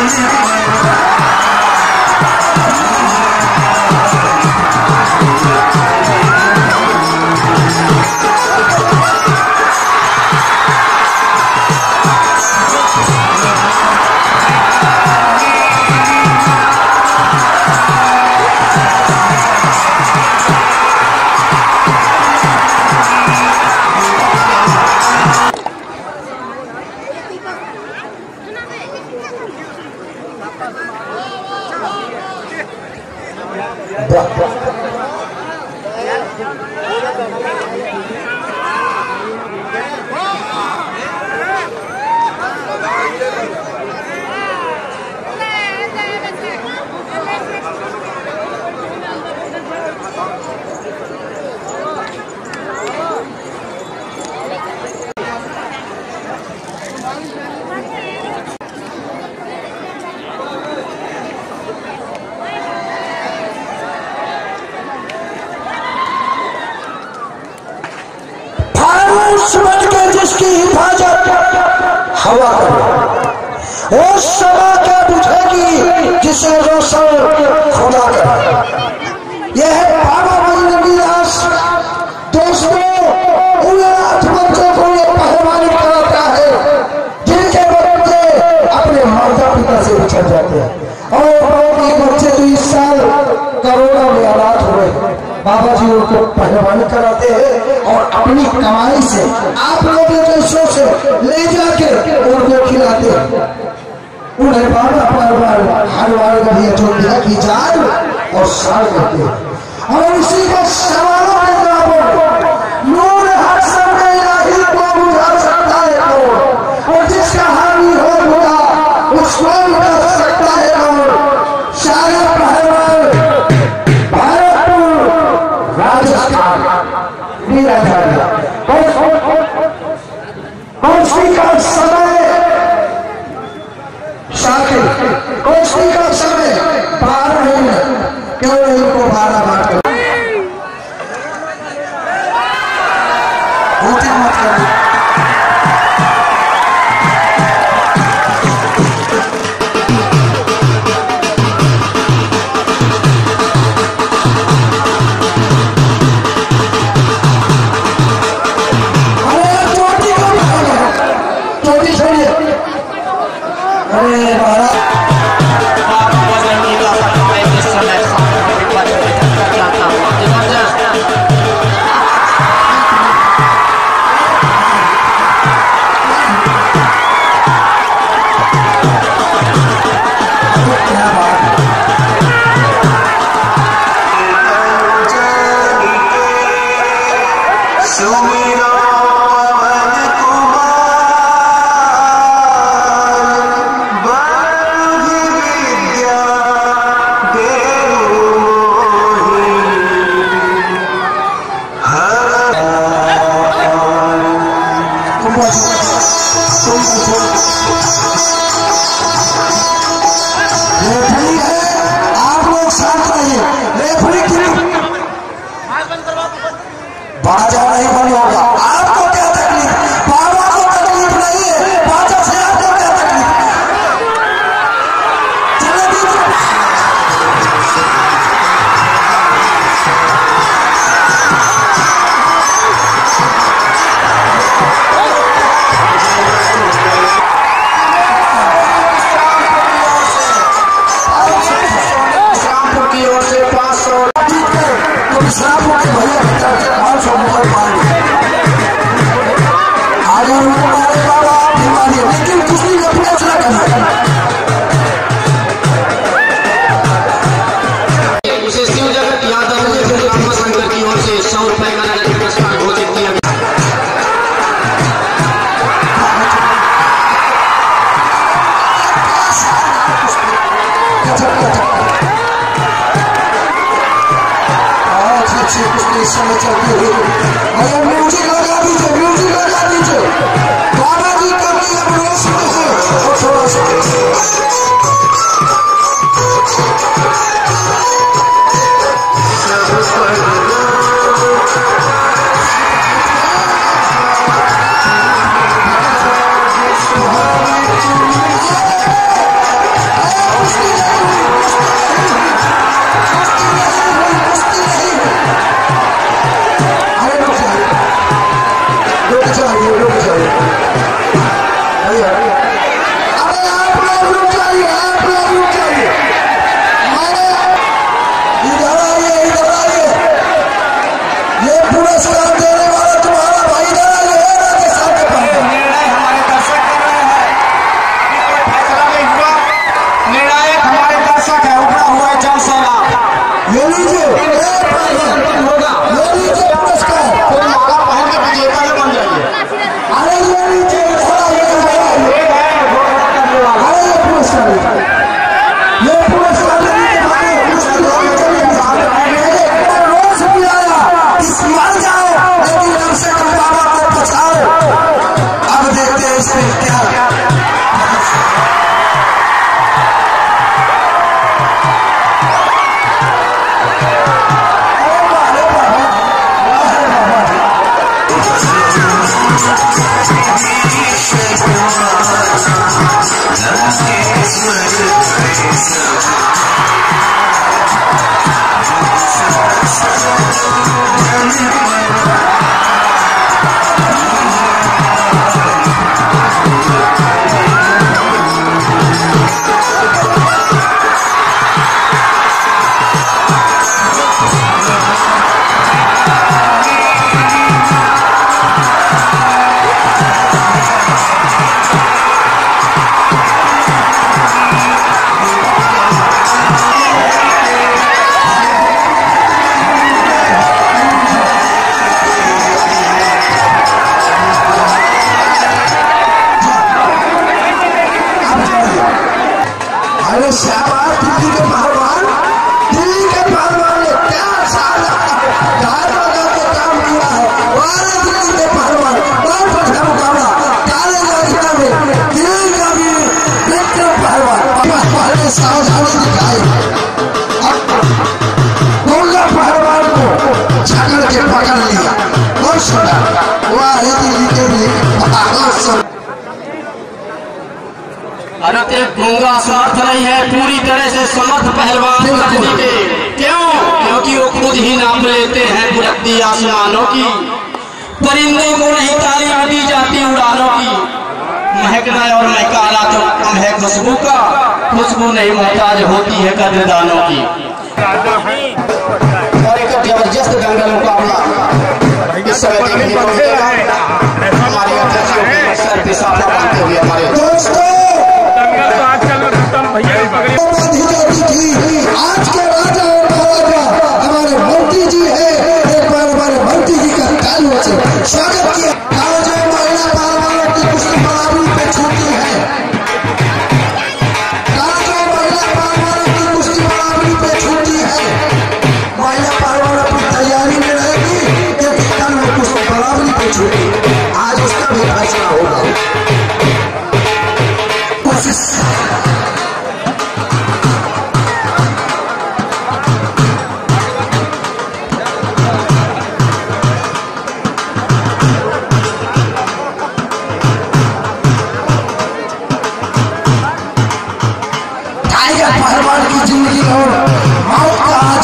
जिसकी हिफाजत हवा करे, वो समा क्या बुझेगी जिसे रोशन खुदा करे। यह है बाबा मजनबी दास। दोस्तों, उन बच्चों को ये पहलवानी कराता है जिनके बच्चे अपने माता पिता से बिछड़ जाते हैं, और बच्चे तो इस साल कोरोना में हालात हुए, बाबा जी उनको पहलवानी कराते हैं और अपनी कमाई से आप लोगों के शो से ले जाके उनको खिलाते हैं। उन्हें बाबा पहलवान हर बार कभी अयोध्या की जान और साल करते हैं। और इसी के सवालों के जवाब नूर हर समय इलाही को बुझा सकता है कौन, और जिसका हानि हो बुरा उसको कर सकता है कौन। शायर पहलवान राजस्थान कौशली का समय शाकिर, कौशली का समय 12 है, क्यों इनको 12 बात कर मत कर। बाजा नहीं बंद होगा। आपको क्या तकलीफ, बाबा को तकलीफ नहीं है, बाजा से आपको क्या तकलीफ। शामपुर की ओर से 500 शामपुर के भैया लेकिन कुछ नहीं फैसला करना। उसे शिव जगत यादव ने संघ की ओर से 100 रुपए का नगद पुरस्कार घोषित किया। बहुत अच्छी कुश्ती समय चलती हुई म्यूजिक लगा दीजिए, म्यूजिक लगा दीजिए। बाबा जी का ये पुरस्कार रोज पिलाया इस मर जाओ लेकिन हमसे बाबा को बचाओ। अब देखते हैं इसमें क्या शाबाश दिल्ली के पहलवान ने क्या सारा धार लगा के काम किया है। दिल्ली के पहलवान बहुत अच्छा मुकाबला काले रास्ते में दिल्ली का भी विक्रम पहलवान पहले सावधानी दिखाई गोला पहलवान को झगड़ के पकड़ लिया। बहुत सुंदर हुआ है दिल्ली के लिए गूंगा समर्थ नहीं है पूरी तरह से समर्थ पहलवान करने के। क्यों? क्योंकि वो खुद ही नाप लेते हैं बुलंदी आसमानों की। परिंदों को नहीं तारीफ दी जाती उड़ानों की। महकना और महकाना तो कम है खुशबू का, खुशबू नहीं मोहताज होती है कदरदानों की। और एक जबरदस्त दंगल मुकाबला इस समय हमारे सर पे साफा बांधते हुए हमारे दोस्तों आज के राजा और महाराजा हमारे मंत्री जी है। एक बार हमारे मंत्री जी का तालियों से स्वागत किया। जो महिला पहलवानों की कुश्ती बराबरी पे छूटी है, जो महिला पहलवानों की कुश्ती बराबरी पे छूटी है, महिला पहलवान अपनी तैयारी में रहेगी क्योंकि कल वो कुश्ती बराबरी पे छूटी। आज उसका भी फैसला होगा। पहलवान की जिंदगी और मौत का आज